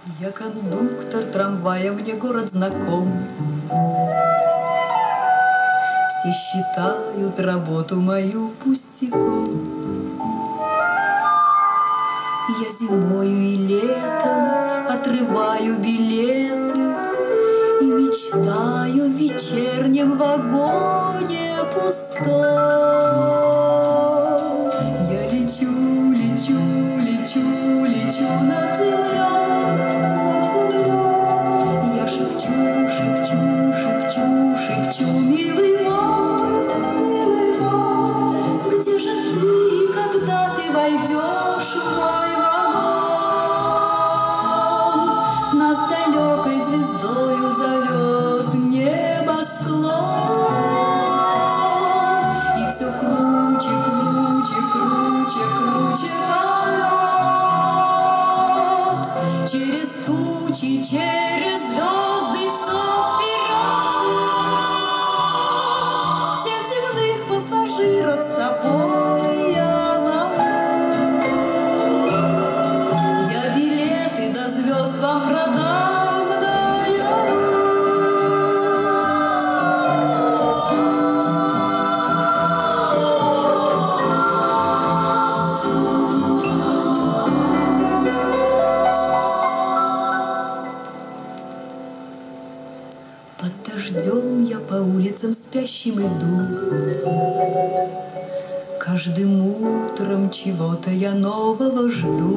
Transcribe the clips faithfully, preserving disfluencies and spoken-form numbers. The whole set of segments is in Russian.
Я кондуктор трамвая, мне город знаком. Все считают работу мою пустяком. Я зимою и летом отрываю билеты и мечтаю в вечернем вагоне пустом. Я лечу, лечу, лечу, лечу над землей. Я шепчу, шепчу, шепчу, шепчу, милый мой, милый мой, где же ты, когда ты войдешь в мой вагон? Нас далекой звездою зовет небосклон, и все круче, круче, круче, круче полет через тучи, через звезды все вперед. Всех земных пассажиров с собой я зову. Я билеты до звезд вам продам, даю. Под дождем я по улицам спящим иду. Каждым утром чего-то я нового жду.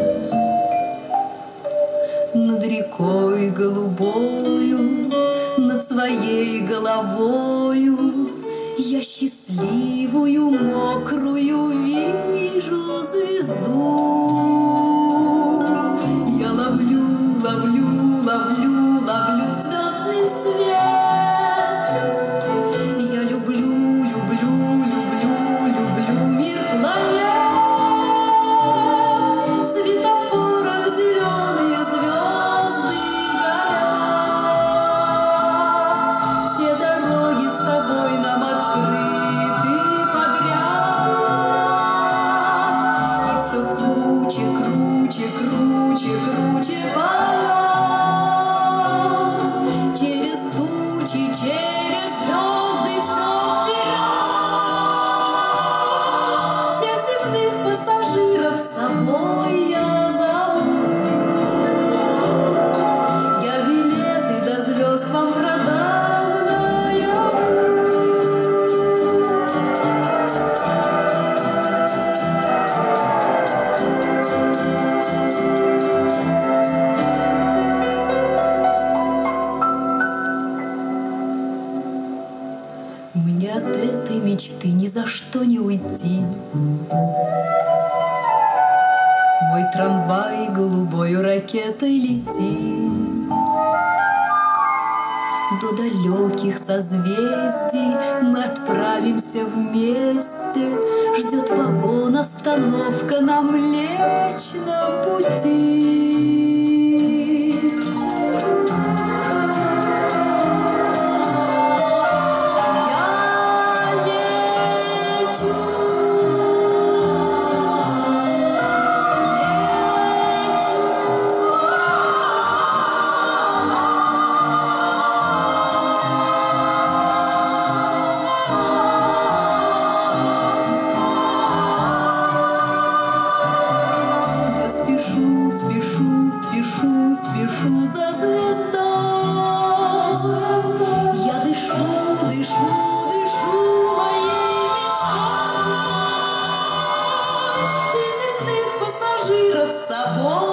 Над рекой голубою, над своей головою я счастливую, мокрую вижу звезду. Я ловлю, ловлю, ловлю, ловлю звездный свет. Я люблю, люблю, люблю, люблю мир планет. Светофоров зеленые звезды горят. Все дороги с тобой нам открыты подряд. И все круче, круче, круче, круче полет через тучи, через звезды все вперед. Всех земных пассажиров с собой я зову. Я билеты до звезд вам продам, наяву. Мне от этой мечты ни за что не уйти. Мой трамвай голубою ракетой летит. До далеких созвездий мы отправимся вместе. Ждет вагон, остановка на Млечном пути. С собой